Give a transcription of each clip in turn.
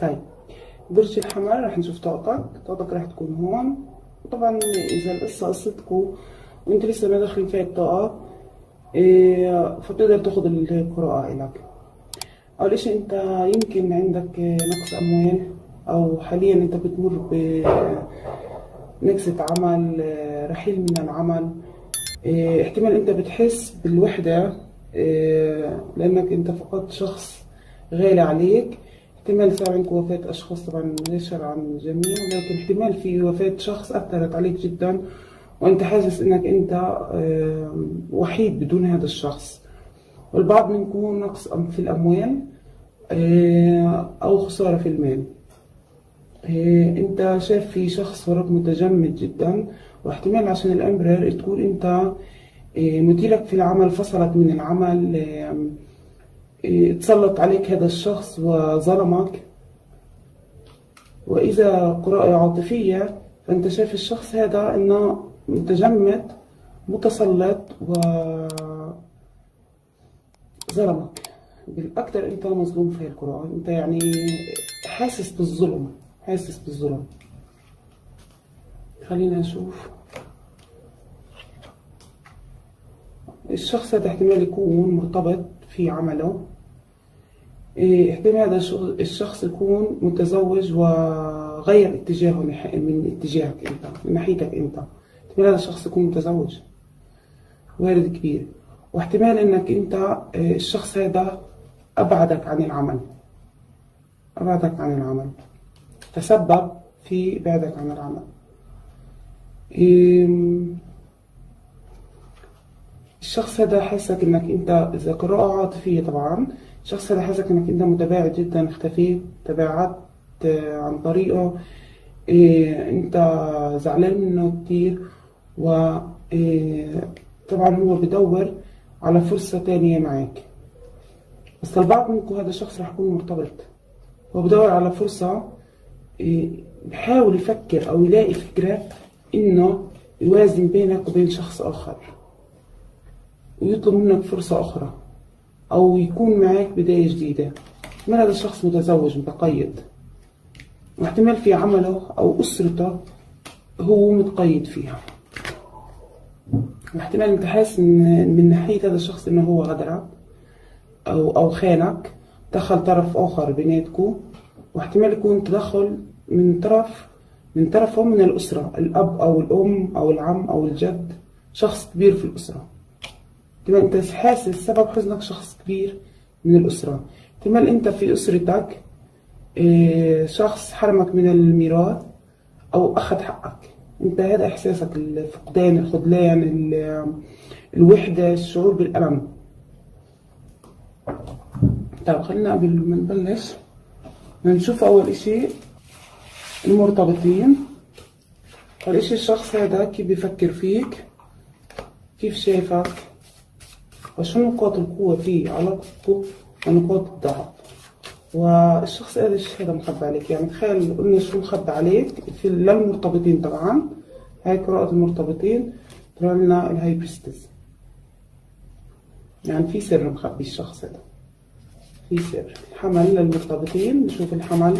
طيب، برج الحمل رح نشوف طاقتك رح تكون هون. طبعا اذا القصة قصتكم وانت لسه ما داخلين فيها الطاقة، فبتقدر تاخد القراءة إلك. أول إشي أنت يمكن عندك نقص أموال، أو حاليا أنت بتمر بنكسة عمل، رحيل من العمل. احتمال أنت بتحس بالوحدة لأنك أنت فقدت شخص غالي عليك. احتمال صار عندك وفاة أشخاص، طبعا ليس عن الجميع، ولكن احتمال في وفاة شخص أثرت عليك جدا، وأنت حاسس إنك أنت وحيد بدون هذا الشخص. والبعض منكم نقص في الأموال أو خسارة في المال. أنت شايف في شخص وراك متجمد جدا، واحتمال عشان الأمبرر تكون أنت مديرك في العمل فصلك من العمل، تسلط عليك هذا الشخص وظلمك. وإذا قراءة عاطفية فأنت شايف الشخص هذا إنه متجمد متسلط وظلمك. بالأكثر أنت مظلوم في القراءة، أنت يعني حاسس بالظلم، حاسس بالظلم. خلينا نشوف الشخص هذا احتمال يكون مرتبط في عمله. احتمال هذا الشخص يكون متزوج وغير اتجاهه من اتجاهك انت، من ناحيتك انت. احتمال هذا الشخص يكون متزوج، وارد كبير. واحتمال انك انت الشخص هذا ابعدك عن العمل، ابعدك عن العمل، تسبب في بعدك عن العمل. الشخص هذا حاسك انك انت، اذا قراءة عاطفية طبعا، الشخص هذا حاسك انك انت متباعد جدا، اختفيت، تباعدت عن طريقه. انت زعلان منه كتير، و طبعا هو بدور على فرصة تانية معك. بس البعض منكم هذا الشخص رح يكون مرتبط، هو بدور على فرصة، بحاول يفكر او يلاقي فكرة انه يوازن بينك وبين شخص اخر، ويطلب منك فرصة أخرى، أو يكون معك بداية جديدة. احتمال هذا الشخص متزوج متقيد، واحتمال في عمله أو أسرته هو متقيد فيها. واحتمال أنت حاسس من ناحية هذا الشخص إنه هو غدرك أو خانك، دخل طرف آخر بيناتكم. واحتمال يكون تدخل من طرفهم من الأسرة، الأب أو الأم أو العم أو الجد، شخص كبير في الأسرة. احتمال انت حاسس سبب حزنك شخص كبير من الأسرة. احتمال انت في أسرتك شخص حرمك من الميراث أو أخذ حقك. انت هذا إحساسك، الفقدان، الخذلان، الوحدة، الشعور بالألم. طيب خلينا قبل ما نبلش نشوف أول إشي المرتبطين. أول إشي الشخص هذا كيف بيفكر فيك، كيف شايفك، وشو نقاط القوة في علاقتكم ونقاط الضعف. والشخص هذا مخبي عليك، يعني تخيل قلنا شو مخبي عليك في للمرتبطين. طبعا هاي قراءة المرتبطين، طلع لنا الهاي بريستس، يعني في سر مخبي الشخص هذا، في سر. الحمل للمرتبطين، نشوف الحمل.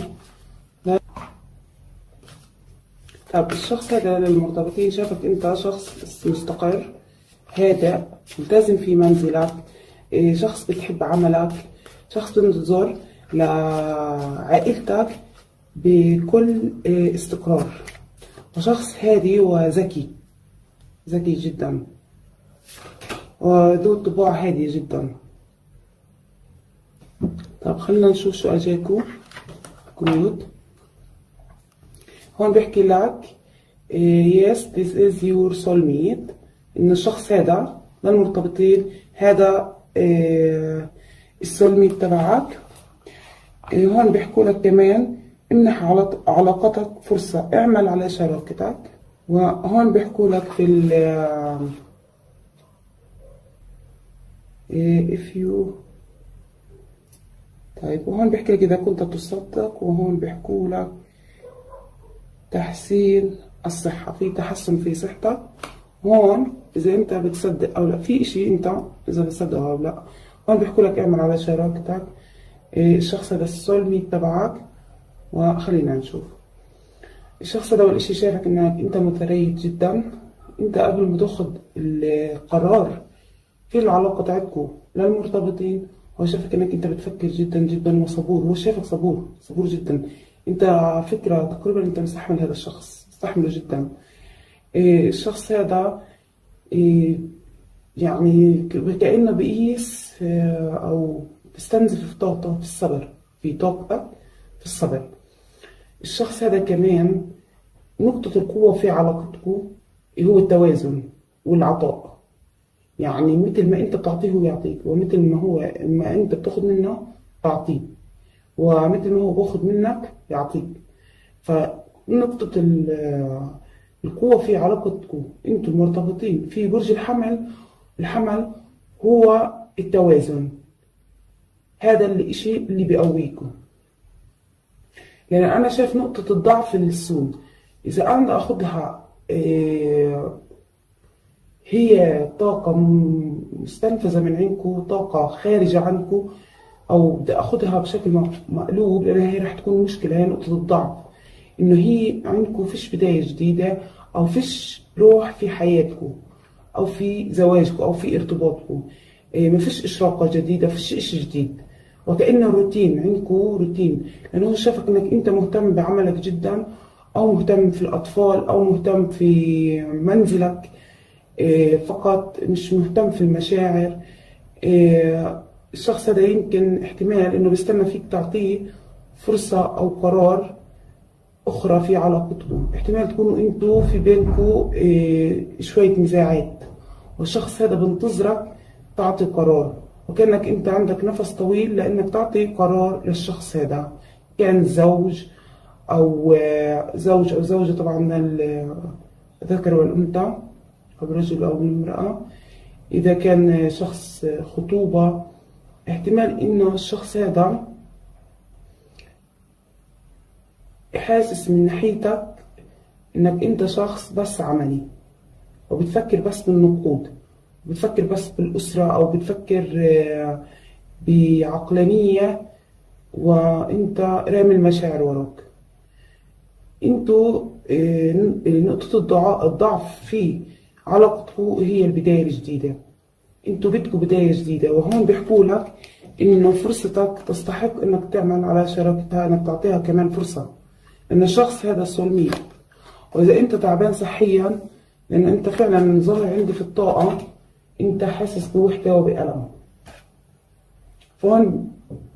طب الشخص هذا للمرتبطين شافك انت شخص مستقر هادئ، ملتزم في منزلك، شخص بتحب عملك، شخص بتنظر لعائلتك بكل استقرار، وشخص هادي وذكي، ذكي جدا، وذو طباع هادية جدا. طب خلينا نشوف شو اجاكم كروت. هون بيحكي لك yes this is your soulmate، إن الشخص هذا للمرتبطين هذا السولميت تبعك. هون بيحكوا لك كمان امنح علاقتك فرصة، اعمل على شراكتك. وهون بيحكوا لك في if you، طيب وهون بيحكي لك إذا كنت تصدق. وهون بيحكوا لك تحسين الصحة، في تحسن في صحتك. هون إذا أنت بتصدق أو لا، في إشي أنت إذا بتصدق أو لا. هون بيحكوا لك اعمل على شراكتك. الشخص هذا السولميت تبعك وخلينا نشوف. الشخص ده أول إشي شايفك إنك أنت متريث جدا. أنت قبل ما تاخد القرار في العلاقة تاعتكم للمرتبطين، هو شايفك إنك أنت بتفكر جدا جدا وصبور. هو شايفك صبور، صبور جدا. أنت على فكرة تقريبا أنت مستحمل هذا الشخص، مستحمله جدا. الشخص هذا إيه، يعني كأنه بيقيس أو بيستنزف طاقته في الصبر، في طاقتك في الصبر. الشخص هذا كمان نقطة القوة في علاقتكم هو التوازن والعطاء. يعني مثل ما أنت بتعطيه هو يعطيك، ومثل ما أنت بتاخد منه تعطيه، ومثل ما هو باخد منك يعطيك. فنقطة القوة في علاقتكم أنتم المرتبطين في برج الحمل. الحمل هو التوازن. هذا الشيء اللي بيقويكم. يعني أنا شايف نقطة الضعف للسود. إذا أنا أخدها هي طاقة مستنفذة من عندكم، طاقة خارجة عنكم، أو بدي أخدها بشكل مقلوب، لأن هي رح تكون مشكلة. هي نقطة الضعف، إنه هي عندكم فيش بداية جديدة، أو فيش روح في حياتكم، أو في زواجكم، أو في ارتباطكم. ما فيش إشراقة جديدة، فيش إشي جديد. وكأنه روتين عندكم، روتين. لأنه هو شافك إنك أنت مهتم بعملك جدا، أو مهتم في الأطفال، أو مهتم في منزلك فقط، مش مهتم في المشاعر. الشخص هذا يمكن احتمال إنه بيستنى فيك تعطيه فرصة أو قرار أخرى في علاقتكم. احتمال تكونوا انتوا في بينكم شوية نزاعات، والشخص هذا بنتظرك تعطي قرار، وكأنك انت عندك نفس طويل لأنك تعطي قرار للشخص هذا. كان زوج أو زوج أو زوجة، طبعا من الذكر والأنثى، أو الرجل أو المرأة. إذا كان شخص خطوبة، احتمال إنه الشخص هذا حاسس من ناحيتك إنك أنت شخص بس عملي، وبتفكر بس بالنقود، بتفكر بس بالأسرة، أو بتفكر بعقلانية، وأنت رامي المشاعر وراك. أنتوا نقطة الضعف في علاقتكم هي البداية الجديدة. أنتوا بدكم بداية جديدة، وهون بيحكوا لك إنه فرصتك تستحق إنك تعمل على شراكتها، إنك تعطيها كمان فرصة، إن الشخص هذا سلمي. وإذا أنت تعبان صحيا، لأن أنت فعلا ظاهر عندي في الطاقة أنت حاسس بوحدة وبألم. فهون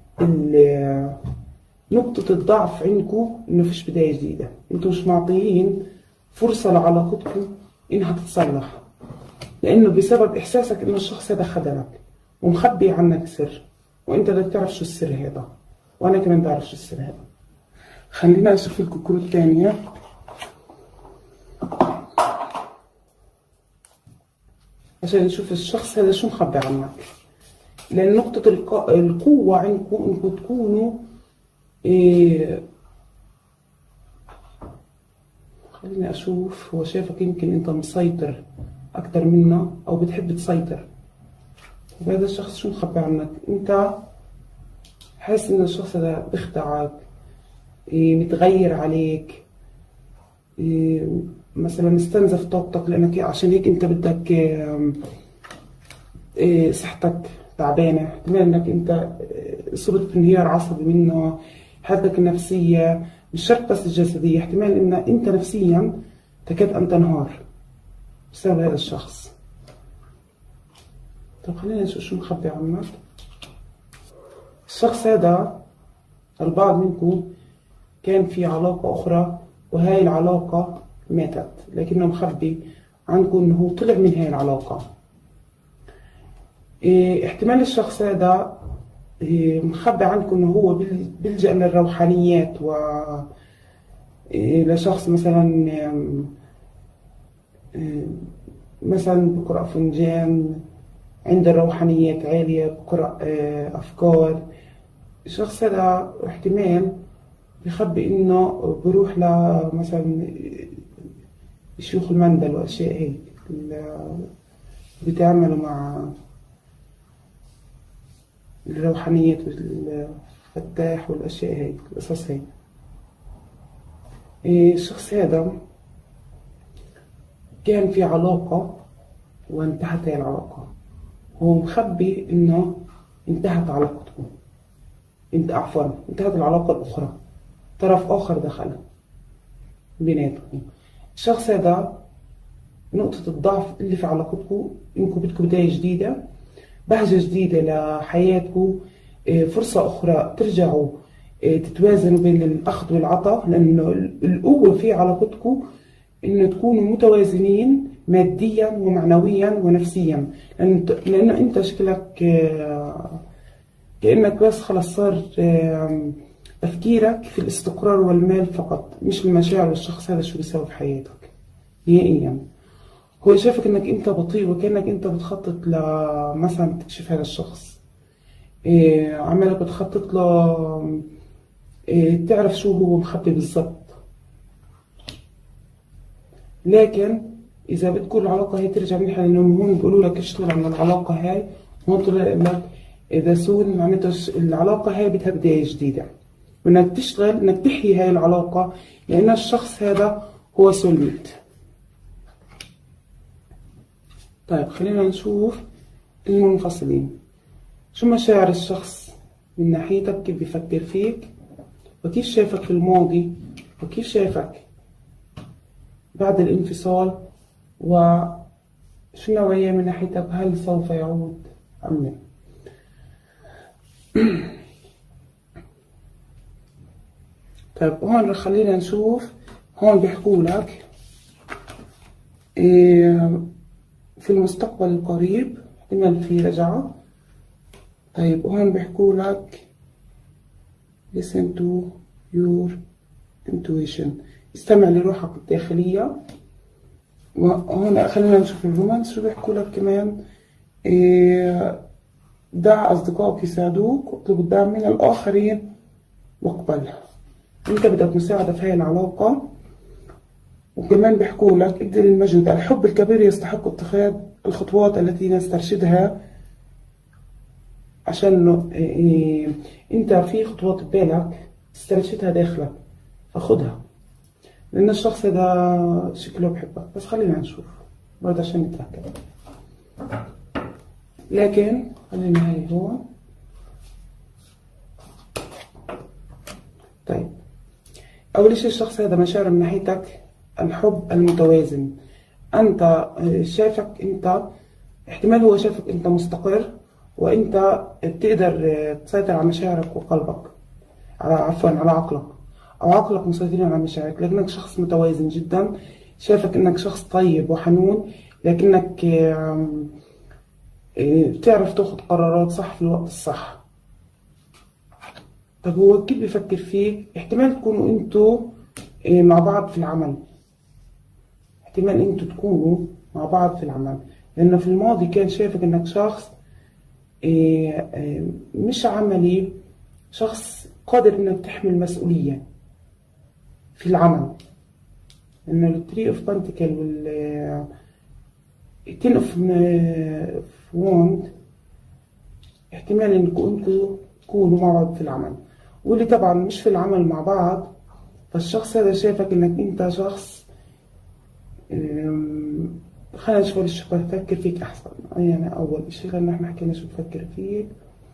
نقطة الضعف عندكم إنه فيش بداية جديدة. أنتوا مش معطيين فرصة لعلاقتكم إنها تتصلح، لأنه بسبب إحساسك إنه الشخص هذا خذلك ومخبي عنك سر، وأنت بدك تعرف شو السر هذا، وأنا كمان بعرف شو السر هذا. خلينا نشوف لكم كروت تانية عشان نشوف الشخص هذا شو مخبي عنك. لأن نقطة القوة عندكم إنكم تكونوا خليني أشوف. هو شايفك يمكن أنت مسيطر أكتر منه، أو بتحب تسيطر. وهذا الشخص شو مخبي عنك؟ أنت حاسس إن الشخص هذا بيخدعك، متغير عليك، مثلا استنزف طاقتك، لأنك عشان هيك أنت بدك صحتك تعبانة. احتمال إنك أنت صبت بانهيار عصبي منه. حالتك النفسية مش شرط بس الجسدية، احتمال إن أنت نفسيا تكاد أن تنهار بسبب هذا الشخص. طب خلينا نشوف شو مخبي عنك. الشخص هذا البعض منكم كان في علاقة أخرى، وهاي العلاقة ماتت، لكنه مخبي عنكم إنه طلع من هاي العلاقة. احتمال الشخص هذا مخبي عنكم إنه هو بيلجأ للروحانيات، و لشخص مثلا بقرأ فنجان، عند الروحانيات عالية، بقرأ أفكار. الشخص هذا احتمال بيخبي إنه بروح مثلا شيوخ المندل وأشياء هيك بيتعاملوا مع الروحانيات والفتاح والأشياء هيك، القصص هيك. الشخص هذا كان في علاقة وانتهت هاي العلاقة، هو مخبي إنه انتهت علاقته، انت عفوا انتهت العلاقة الأخرى، طرف آخر دخل بيناتكم. الشخص هذا نقطة الضعف اللي في علاقتكم إنكم بدكم بداية جديدة، بهجة جديدة لحياتكم، فرصة أخرى ترجعوا تتوازنوا بين الأخذ والعطاء، لأنه القوة في علاقتكم إنه تكونوا متوازنين ماديا ومعنويا ونفسيا، لأنه أنت شكلك كأنك بس خلص صار تفكيرك في الاستقرار والمال فقط، مش المشاعر والشخص هذا شو بيسوي في حياتك نهائيا. هو شايفك انك انت بطيء، وكأنك انت بتخطط مثلا تكشف هذا الشخص، عمالك بتخطط له، تعرف شو هو مخبي بالضبط. لكن اذا بدكم العلاقه هي ترجع منيحه، لانهم هون بيقولوا لك اشتغل على العلاقه هاي، هون طلع لك اذا سون معناته العلاقه هاي بدها بدايه جديده، وانك تشتغل انك تحيي هاي العلاقه، لان الشخص هذا هو سولميت. طيب خلينا نشوف المنفصلين. شو مشاعر الشخص من ناحيتك، كيف بيفكر فيك، وكيف شايفك في الماضي، وكيف شايفك بعد الانفصال، وشو النوعية من ناحيتك، هل سوف يعود أم لا. طيب هون خلينا نشوف، هون بيحكوا لك في المستقبل القريب احتمال في رجعة. طيب هون بيحكوا لك listen to your intuition، استمع لروحك الداخلية. وهون خلينا نشوف الرومانس شو بيحكوا لك كمان، دع أصدقائك يساعدوك، واطلب الدعم من الآخرين واقبل، أنت بدك مساعدة في هاي العلاقة. وكمان بيحكوا لك ابذل المجهود، الحب الكبير يستحق اتخاذ الخطوات التي نسترشدها، عشان انت في خطوات ببالك تسترشدها داخلك فخدها، لأن الشخص هذا شكله بحبك. بس خلينا نشوف برضه عشان نتأكد، لكن خلينا هاي هون. طيب أول شيء الشخص هذا مشاعر من ناحيتك الحب المتوازن، أنت شايفك أنت احتمال هو شايفك أنت مستقر، وأنت بتقدر تسيطر على مشاعرك وقلبك، عفوا على عقلك، أو عقلك مسيطرين على مشاعرك، لكنك شخص متوازن جدا. شايفك أنك شخص طيب وحنون، لكنك بتعرف تاخد قرارات صح في الوقت الصح. طب هو كيف بيفكر فيك؟ احتمال تكونوا انتوا مع بعض في العمل، احتمال انتوا تكونوا مع بعض في العمل، لأنه في الماضي كان شايفك انك شخص مش عملي، شخص قادر انك تحمل مسؤولية في العمل، لأنه التري اوف بنتكل وال تين اوف ووند احتمال انكم انتوا تكونوا مع بعض في العمل، واللي طبعا مش في العمل مع بعض، فالشخص هذا شايفك انك انت شخص خلينا نشوف شو بفكر فيك احسن. يعني اول اشي خلينا نحن حكينا شو بفكر فيك.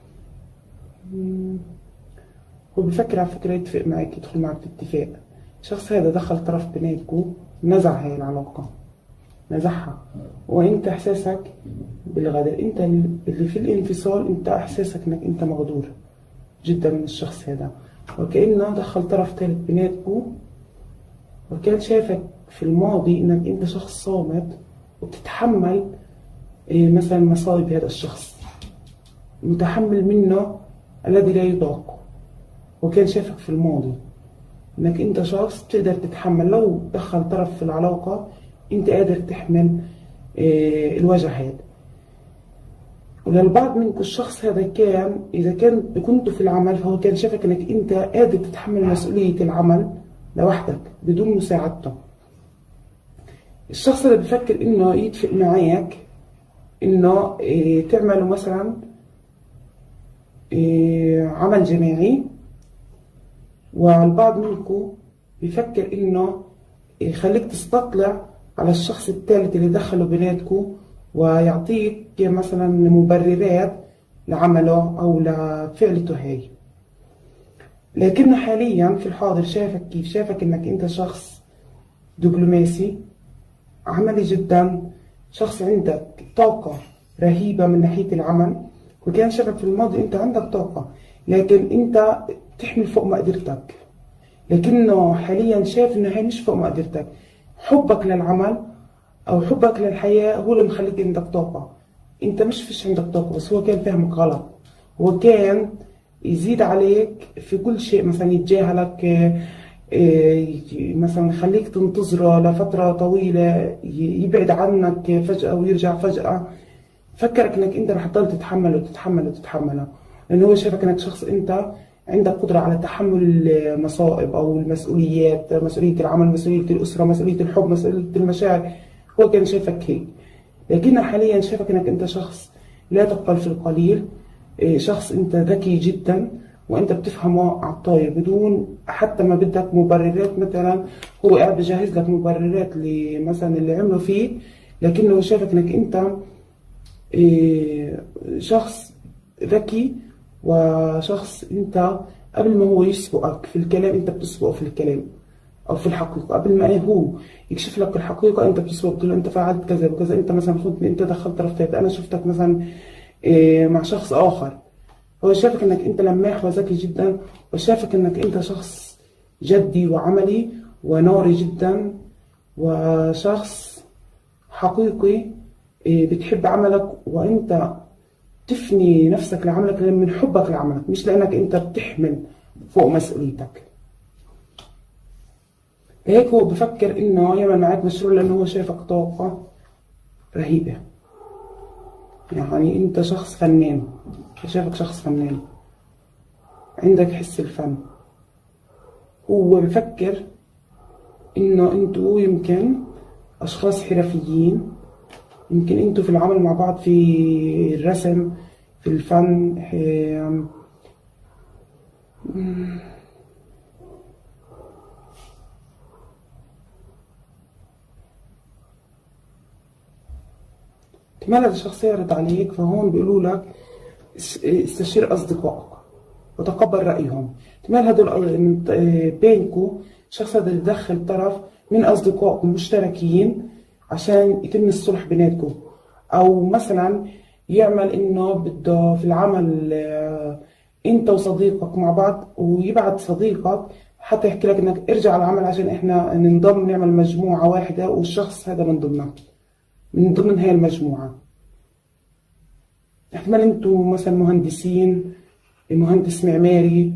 هو بفكر على فكرة يتفق معك، يدخل معك في اتفاق. الشخص هذا دخل طرف بيناتكم، نزع هاي العلاقة، نزعها، وانت احساسك بالغدر، انت اللي في الانفصال، انت احساسك انك انت مغدور جدا من الشخص هذا، وكأنه دخل طرف ثالث بيناتكم، وكان شايفك في الماضي انك انت شخص صامت وبتتحمل مثلا مصايب هذا الشخص، متحمل منه الذي لا يطاق. وكان شايفك في الماضي انك انت شخص تقدر تتحمل، لو دخل طرف في العلاقة انت قادر تحمل الوجع هذا. وللبعض منكم الشخص هذا كان إذا كنتوا في العمل، فهو كان شايفك انك انت قادر تتحمل مسؤولية العمل لوحدك بدون مساعدته. الشخص اللي بفكر انه يتفق معك انه تعملوا مثلا عمل جماعي، والبعض منكم بفكر إنه يخليك تستطلع على الشخص الثالث اللي دخله بيناتكم، ويعطيك مثلا مبررات لعمله أو لفعلته هاي. لكنه حاليا في الحاضر شافك كيف؟ شافك إنك أنت شخص دبلوماسي، عملي جدا، شخص عندك طاقة رهيبة من ناحية العمل. وكان شافك في الماضي أنت عندك طاقة، لكن أنت تحمل فوق مقدرتك. لكنه حاليا شايف إنه هي مش فوق مقدرتك. حبك للعمل أو حبك للحياة هو اللي مخليك عندك طاقة. أنت مش فيش عندك طاقة، بس هو كان فاهمك غلط. هو كان يزيد عليك في كل شيء، مثلا يتجاهلك، مثلا يخليك تنتظره لفترة طويلة، يبعد عنك فجأة ويرجع فجأة. فكرك انك انت رح تضل تتحمل وتتحمل وتتحمله، لانه هو شايفك انك شخص انت عندك قدرة على تحمل المصائب او المسؤوليات، مسؤولية العمل، مسؤولية الأسرة، مسؤولية الحب، مسؤولية المشاعر. هو كان شايفك هيك، لكنه حاليا شايفك انك انت شخص لا تقبل في القليل، شخص انت ذكي جدا، وانت بتفهمه على الطاير بدون حتى ما بدك مبررات. مثلا هو قاعد بجهز لك مبررات مثلا اللي عمله فيه، لكنه شايفك انك انت شخص ذكي، وشخص انت قبل ما هو يسبقك في الكلام انت بتسبقه في الكلام او في الحقيقه. قبل ما هو يكشف لك الحقيقه انت بتسبقه، بتقول له انت فعلت كذا وكذا، انت مثلا خدني، انت دخلت طرف ثالث، انا شفتك مثلا مع شخص اخر. هو شافك انك انت لماح وذكي جدا، وشافك انك انت شخص جدي وعملي وناري جدا، وشخص حقيقي بتحب عملك، وانت تفني نفسك لعملك من حبك لعملك، مش لانك انت بتحمل فوق مسؤوليتك. هيك هو بفكر انه يعمل معك مشروع، لانه هو شايفك طاقة رهيبة. يعني انت شخص فنان، شايفك شخص فنان، عندك حس الفن. هو بفكر انه انتوا يمكن اشخاص حرفيين، يمكن انتوا في العمل مع بعض في الرسم، في الفن، احتمال هذا الشخص يعرض عليك، فهون بيقولوا لك استشير أصدقائك وتقبل رأيهم. احتمال هدول بينكم الشخص هذا يدخل طرف من أصدقائكم مشتركين عشان يتم الصلح بيناتكم، أو مثلا يعمل إنه بده في العمل أنت وصديقك مع بعض، ويبعت صديقك حتى يحكي لك إنك ارجع على العمل عشان إحنا ننضم نعمل مجموعة واحدة، والشخص هذا من ضمنها، من ضمن هاي المجموعة. احتمال انتوا مثلا مهندسين، مهندس معماري،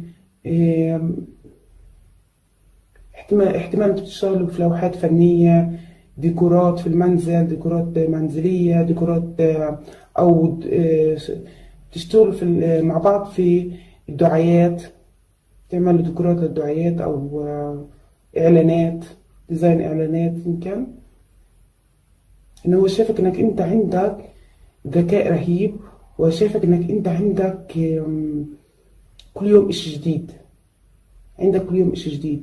احتمال انتوا بتشتغلوا في لوحات فنية، ديكورات في المنزل، ديكورات منزلية، ديكورات أو تشتغلوا مع بعض في الدعايات، تعملوا ديكورات للدعايات أو إعلانات، ديزاين إعلانات. يمكن إنه هو شايفك إنك أنت عندك ذكاء رهيب، وشايفك إنك أنت عندك كل يوم إشي جديد، عندك كل يوم إشي جديد،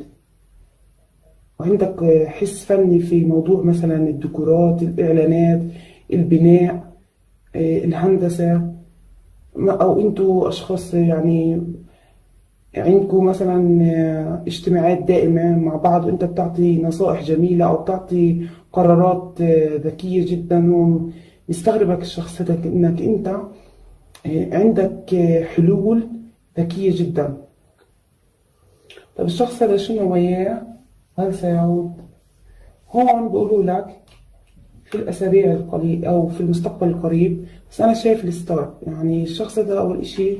وعندك حس فني في موضوع مثلا الديكورات، الإعلانات، البناء، الهندسة. أو أنتوا أشخاص يعني عندكم مثلا اجتماعات دائمة مع بعض، وأنت بتعطي نصائح جميلة أو بتعطي قرارات ذكية جدا. ومستغربك الشخص هذا إنك أنت عندك حلول ذكية جدا. طب الشخص هذا شنو وياه؟ هل سيعود؟ هون بيقولوا لك في الأسابيع القليلة أو في المستقبل القريب، بس أنا شايف الستارت. يعني الشخص ده أول إشي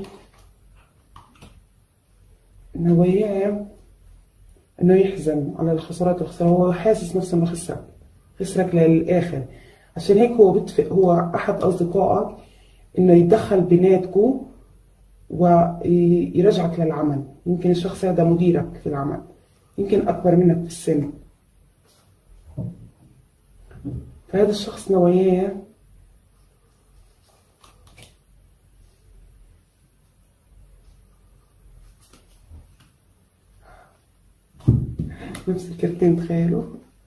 إنه وياه إنه يحزن على الخسارات والخسارة. هو حاسس نفسه إنه خسرك للآخر، عشان هيك هو بتفق، هو أحد أصدقائك، إنه يتدخل بيناتكو ويرجعك للعمل. يمكن الشخص هذا مديرك في العمل، يمكن أكبر منك في السن. فهذا الشخص نواياه نفس الكرتين تخيلوا.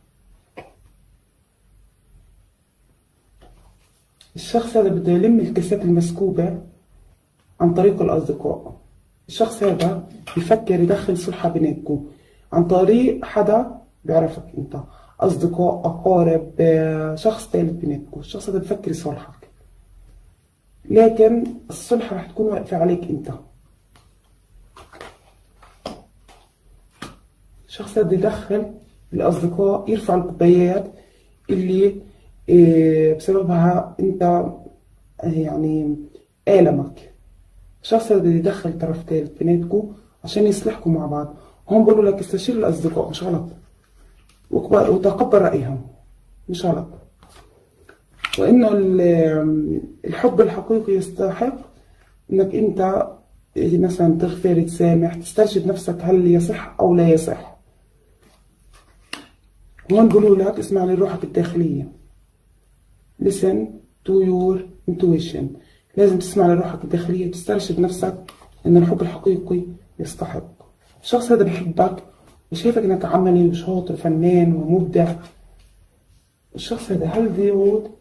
الشخص هذا بده يلم الكاسات المسكوبة عن طريق الأصدقاء. الشخص هذا بفكر يدخل صلحة بيناتكم عن طريق حدا بيعرفك انت، أصدقاء، أقارب، شخص ثالث بيناتكم. الشخص هذا بفكر يصالحك، لكن الصلحة رح تكون واقفة عليك انت. الشخص هذا يدخل الأصدقاء، يرفع الكوبايات اللي بسببها انت يعني آلمك. الشخص اللي يدخل طرف ثالث بيناتكم عشان يصلحكم مع بعض. هم بقولوا لك استشير الأصدقاء، مش غلط، وتقبل رأيهم، مش غلط. وإنه الحب الحقيقي يستحق إنك أنت مثلا تغفر، تسامح، تسترشد نفسك هل يصح أو لا يصح. هون بقولوا لك اسمع لروحك الداخلية. listen to your intuition. لازم تسمع لروحك الداخلية وتسترشد نفسك إن الحب الحقيقي يستحق. الشخص هذا بيحبك وشايفك إنك عملي وشاطر فنان ومبدع. الشخص هذا هل بيعود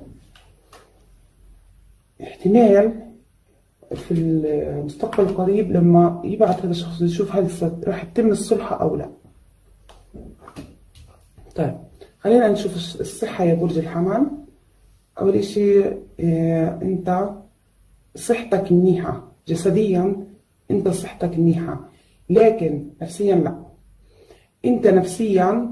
احتمال في المستقبل القريب لما يبعث هذا الشخص يشوف هل راح يتم الصلح أو لا. طيب خلينا نشوف الصحة يا برج الحمل. أول إشي أنت صحتك منيحة، جسديا أنت صحتك منيحة، لكن نفسيا لا. أنت نفسيا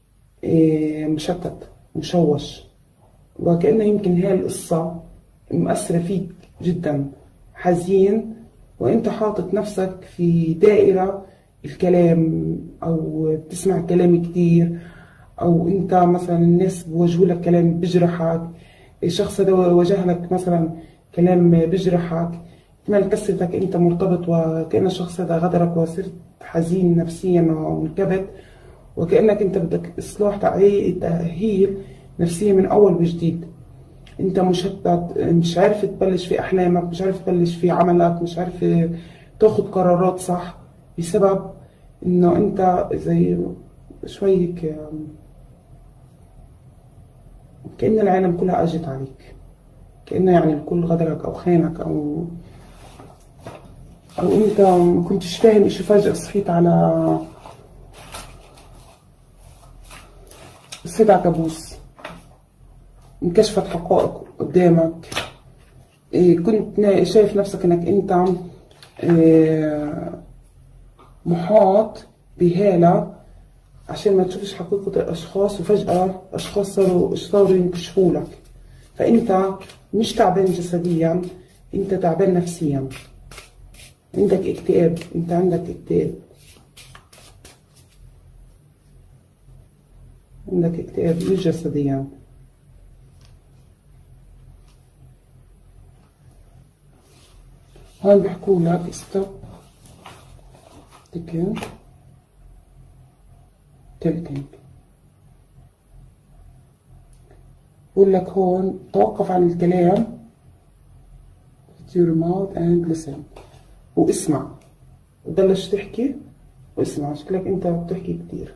مشتت مشوش، وكأنه يمكن هاي القصة مؤثرة فيك جدا، حزين، وأنت حاطط نفسك في دائرة الكلام، أو بتسمع كلام كتير، أو أنت مثلا الناس بوجهوا لك كلام بجرحك. الشخص هذا وجه لك مثلا كلام بجرحك، احتمال كسرتك أنت مرتبط، وكأن الشخص هذا غدرك وصرت حزين نفسيا ومنكبت، وكأنك أنت بدك إصلاح تأهيل نفسيا من أول وجديد. أنت مشتت، مش عارف تبلش في أحلامك، مش عارف تبلش في عملك، مش عارف تاخد قرارات صح، بسبب إنه أنت زي شوي هيك كأن العالم كلها أجت عليك، كأن يعني الكل غدرك أو خانك، أو أنت ما كنتش فاهم إشي، فجأة صحيت على كابوس، انكشفت حقائق قدامك. كنت شايف نفسك انك انت محاط بهالة عشان ما تشوفش حقيقة الاشخاص، وفجأة اشخاص صاروا ينكشفوا لك. فانت مش تعبان جسديا، انت تعبان نفسيا، عندك اكتئاب، انت عندك اكتئاب، مش جسديا. هون بيحكوا لك stop thinking بقول لك هون توقف عن الكلام with your mouth and listen، واسمع، وبلش تحكي واسمع. شكلك انت بتحكي كتير.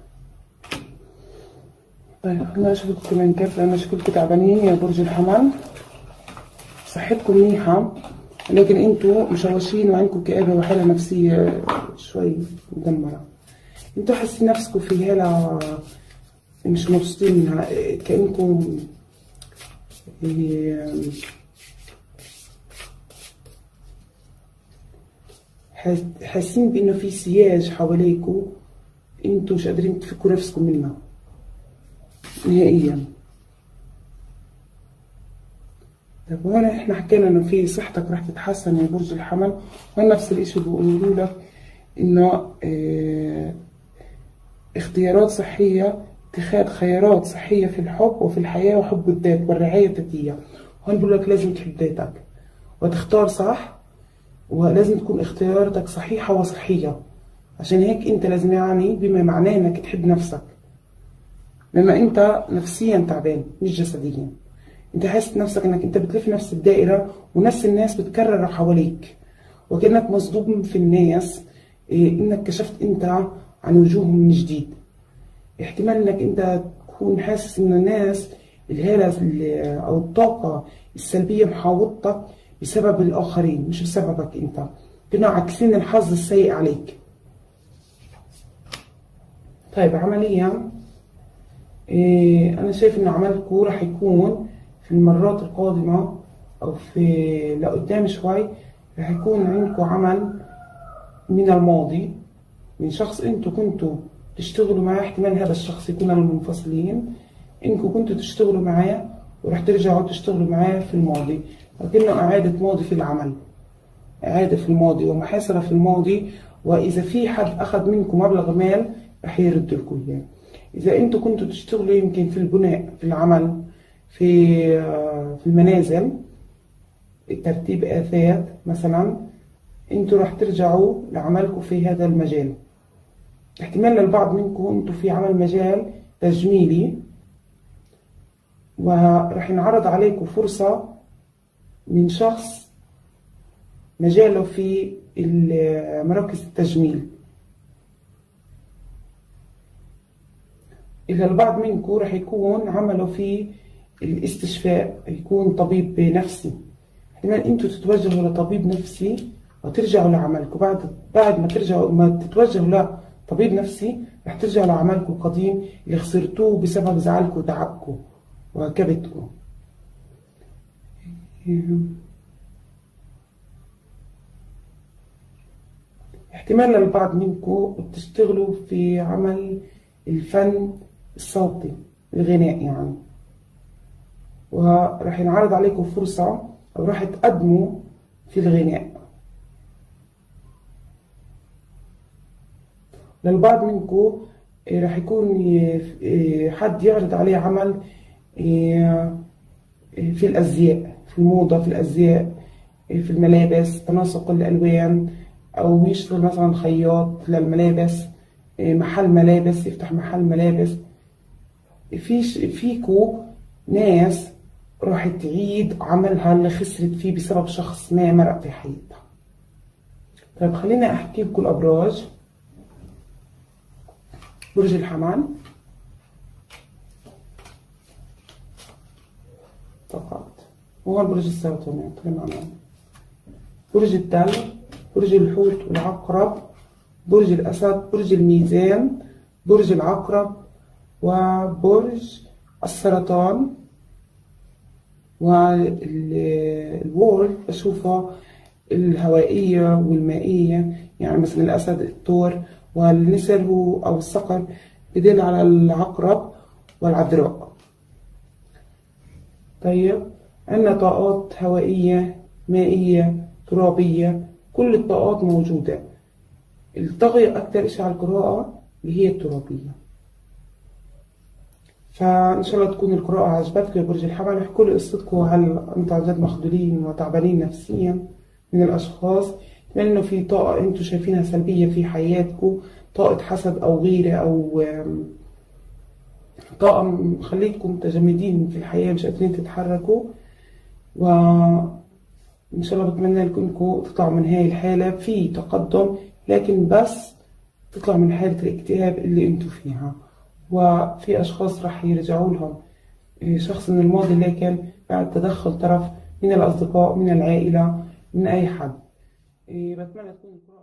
طيب خلينا نشوفكم كمان كيف، لأن شكلكم تعبانين يا برج الحمل. صحتكم منيحة، لكن انتوا مشوشين وعندكم كآبة وحالة نفسية شوي مدمرة. انتوا حاسين نفسكم في هالة مش مبسوطين منها، كأنكم حاسين بانه في سياج حواليكم، انتوا مش قادرين تفكوا نفسكم منها نهائيا. طيب هون احنا حكينا انه في صحتك رح تتحسن يا برج الحمل، هون نفس الاشي بيقولوا لك انه اختيارات صحية، اتخاذ خيارات صحية في الحب وفي الحياة وحب الذات والرعاية الذاتية. هون بيقول لك لازم تحب ذاتك وتختار صح، ولازم تكون اختياراتك صحيحة وصحية. عشان هيك انت لازم يعني بما معناه انك تحب نفسك، لما انت نفسيا تعبان مش جسديا. انت حاسس نفسك انك انت بتلف نفس الدائرة ونفس الناس بتكرر حواليك، وكأنك مصدوم في الناس، انك كشفت انت عن وجوههم من جديد. احتمال انك انت تكون حاسس ان الناس الهالة او الطاقة السلبية محاوطتك بسبب الاخرين مش بسببك انت، كانوا عاكسين الحظ السيء عليك. طيب عمليا انا شايف ان عملكم راح يكون في المرات القادمة او في لقدام شوي، راح يكون عندكم عمل من الماضي من شخص انتوا كنتوا تشتغلوا معاه. احتمال هذا الشخص يكون منفصلين، انكم كنتوا تشتغلوا معاه وراح ترجعوا تشتغلوا معاه في الماضي، لكنه إعادة ماضي في العمل، إعادة في الماضي ومحاسبة في الماضي. وإذا في حد أخذ منكم مبلغ مال راح يرد لكم إياه. إذا انتوا كنتوا تشتغلوا يمكن في البناء في العمل في المنازل ترتيب آثاث مثلا، انتوا راح ترجعوا لعملكم في هذا المجال. احتمال للبعض منكم انتوا في عمل مجال تجميلي وراح ينعرض عليكم فرصة من شخص مجاله في مراكز التجميل. إذا البعض منكم راح يكون عمله في الاستشفاء، يكون طبيب نفسي. احتمال انتوا تتوجهوا لطبيب نفسي وترجعوا لعملكم. بعد ما تتوجهوا لطبيب نفسي رح ترجعوا لعملكم القديم اللي خسرتوه بسبب زعلكم وتعبكم وكبتكم. احتمال للبعض منكم بتشتغلوا في عمل الفن الصوتي الغناء يعني، وراح ينعرض عليكم فرصة أو راح تقدموا في الغناء. للبعض منكم راح يكون حد يعرض عليه عمل في الأزياء، في الموضة، في الأزياء، في الملابس، تناسق الألوان، أو يشتغل مثلا خياط للملابس، محل ملابس، يفتح محل ملابس. فيكو ناس راح تعيد عملها اللي خسرت فيه بسبب شخص ما مرق في حياتها. طيب خلينا أحكي لكم الأبراج. برج الحمل فقط، وهو البرج السرطاني كمان. برج الدلو، برج الحوت والعقرب، برج الأسد، برج الميزان، برج العقرب، وبرج السرطان. والوول بشوفها الهوائية والمائية، يعني مثلا الأسد الثور، والنسر هو أو الصقر بدل على العقرب والعذراء. طيب عندنا طاقات هوائية، مائية، ترابية، كل الطاقات موجودة. الطاغية أكتر إشي على القراءة اللي هي الترابية. فإن شاء الله تكون القراءة عجبتكم يا برج الحمل. احكوا لي قصتكم، هل أنتم عن جد مخذولين وتعبانين نفسيا من الأشخاص؟ لأنه في طاقة أنتم شايفينها سلبية في حياتكم، طاقة حسد أو غيرة، أو طاقة مخليكم متجمدين في الحياة مش قادرين تتحركوا. وإن شاء الله بتمنى لكم إنكم تطلعوا من هاي الحالة في تقدم، لكن بس تطلعوا من حالة الاكتئاب اللي أنتم فيها. وفي أشخاص راح يرجعوا لهم شخص من الماضي، لكن بعد تدخل طرف من الأصدقاء، من العائلة، من أي حد. بتمنى تكون